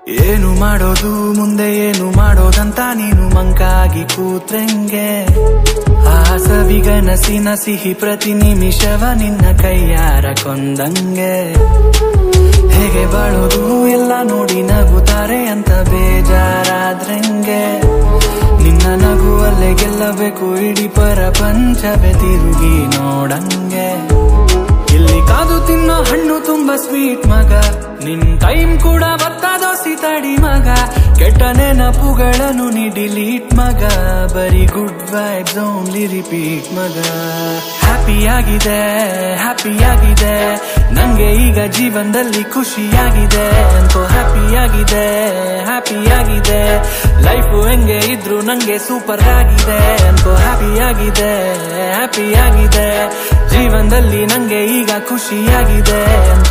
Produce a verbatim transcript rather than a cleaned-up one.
ಏನು ಮಾಡೋದು ಮುಂದೆ ಏನು ಮಾಡೋದಂತ ನೀನು ಮಂಕಾಗಿ ಕೂತ್ರಂಗೆ ಆ ಸವಿಗನಸಿನ ಸಿಹಿ ಪ್ರತಿ ನಿಮಿಷವ ನಿನ್ನ ಕೈಯಾರ ಕೊಂದಂಗೆ ಹೇಗೆ ಬಾಳೋದು ಎಲ್ಲ ನೋಡಿ ನಗುತ್ತಾರೆ ಅಂತ ಬೇಜಾರಾದ್ರಂಗೆ ನಿನ್ನ ನಗುವಲ್ಲೇ ಗೆಲ್ಲಬೇಕು ಇಡೀ ಪ್ರಪಂಚವೇ ತಿರುಗಿ ನೋಡಂಗೆ ಇಲ್ಲಿ ಕಾದು ತಿನ್ನೋ ಹಣ್ಣು ತುಂಬಾ ಸ್ವೀಟ್ ಮಗ ನಿನ್ ಟೈಮ್ ಕೂಡ ಬರ್ತದೋಸಿ ತಡಿ ಮಗ ಕೆಟ್ಟ ನೆನಪುಗಳನ್ನು ನೀ ಡಿಲೀಟ್ ಮಗ ಬರೀ ಗುಡ್ ವೈಬ್ಸ್ ಓನ್ಲಿ ರಿಪೀಟ್ ಮಗ ಹ್ಯಾಪಿಯಾಗಿದೆ ಹ್ಯಾಪಿಯಾಗಿದೆ ನಂಗೆ ಈಗ ಜೀವನದಲ್ಲಿ ಖುಷಿಯಾಗಿದೆ ಅಂತೋ ಹ್ಯಾಪಿಯಾಗಿದೆ ಹ್ಯಾಪಿಯಾಗಿದೆ ಲೈಫು ಹೆಂಗೆ ಇದ್ರು ನಂಗೆ ಸೂಪರ್ ಆಗಿದೆ ಅಂತೋ ಹ್ಯಾಪಿಯಾಗಿದೆ ಹ್ಯಾಪಿಯಾಗಿದೆ ಜೀವನದಲ್ಲಿ ನಂಗೆ ಈಗ ಖುಷಿಯಾಗಿದೆ